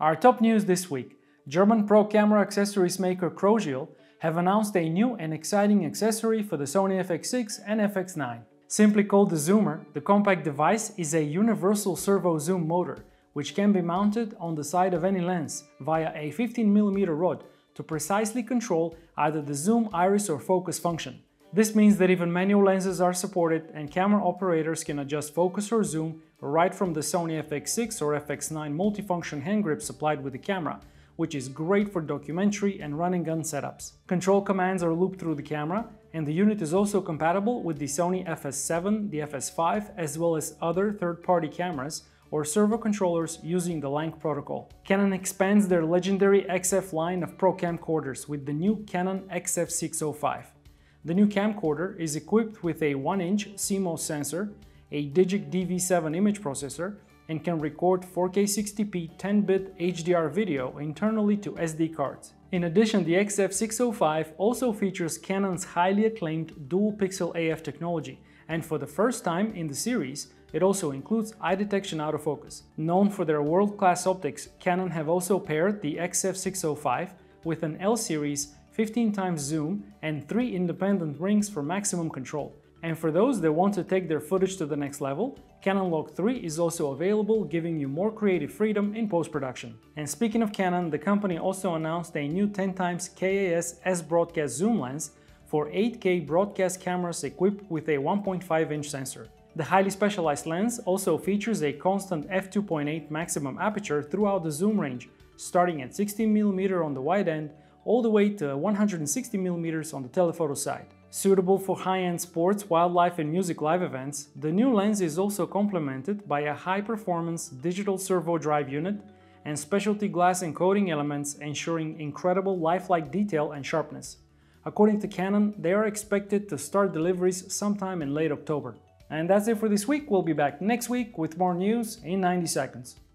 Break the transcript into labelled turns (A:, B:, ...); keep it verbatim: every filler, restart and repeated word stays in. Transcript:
A: Our top news this week: German pro camera accessories maker Krogiel have announced a new and exciting accessory for the Sony F X six and F X nine. Simply called the Zoomer, the compact device is a universal servo zoom motor, which can be mounted on the side of any lens via a fifteen millimeter rod to precisely control either the zoom, iris or focus function. This means that even manual lenses are supported and camera operators can adjust focus or zoom right from the Sony F X six or F X nine multifunction hand grip supplied with the camera, which is great for documentary and running gun setups. Control commands are looped through the camera, and the unit is also compatible with the Sony F S seven, the F S five, as well as other third-party cameras or servo controllers using the Lanc protocol. Canon expands their legendary X F line of pro camcorders with the new Canon X F six oh five. The new camcorder is equipped with a one inch C MOS sensor, a Digic D V seven image processor, and can record four K sixty p ten bit H D R video internally to S D cards. In addition, the X F six oh five also features Canon's highly acclaimed dual pixel A F technology, and for the first time in the series, it also includes eye detection autofocus. Known for their world-class optics, Canon have also paired the X F six oh five with an L series fifteen times zoom and three independent rings for maximum control. And for those that want to take their footage to the next level, Canon Log three is also available, giving you more creative freedom in post-production. And speaking of Canon, the company also announced a new ten times K A S S-Broadcast zoom lens for eight K broadcast cameras equipped with a one point five inch sensor. The highly specialized lens also features a constant f two point eight maximum aperture throughout the zoom range, starting at sixteen millimeter on the wide end all the way to one hundred sixty millimeter on the telephoto side. Suitable for high-end sports, wildlife and music live events, the new lens is also complemented by a high-performance digital servo drive unit and specialty glass encoding elements, ensuring incredible lifelike detail and sharpness. According to Canon, they are expected to start deliveries sometime in late October. And that's it for this week. We'll be back next week with more news in ninety seconds.